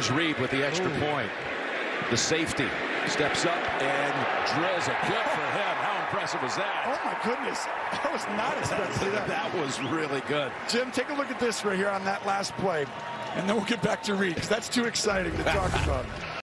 Reid with the extra point. The safety steps up and drills it. Good for him. How impressive was that? Oh, my goodness. I was not expecting that. That was really good. Jim, take a look at this right here on that last play. And then we'll get back to Reid, because that's too exciting to talk about.